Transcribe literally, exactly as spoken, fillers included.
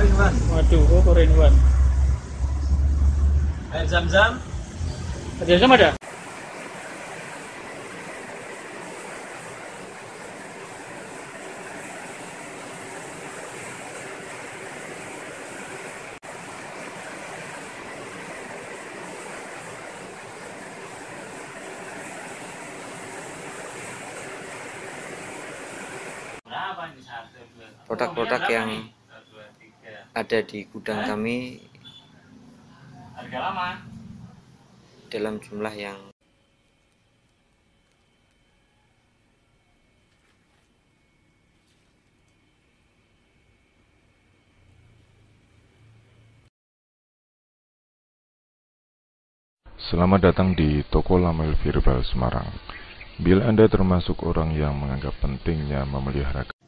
in one. Waduh, oh four in one. Air zam-zam. Air zam ada? Produk-produk yang ada di gudang kami Harga lama. dalam jumlah yang Selamat datang di toko Lamel Virtual Semarang. Bila Anda termasuk orang yang menganggap pentingnya memelihara